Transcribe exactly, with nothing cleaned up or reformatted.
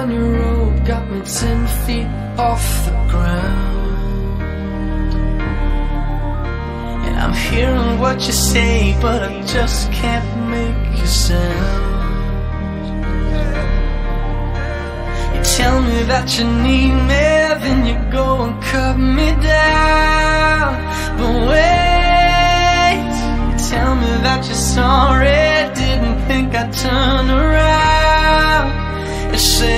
on your road got me ten feet off the ground. And I'm hearing what you say, but I just can't make you sound. You tell me that you need me, then you go and cut me down. But wait, you tell me that you're sorry, didn't think I'd turn around. You say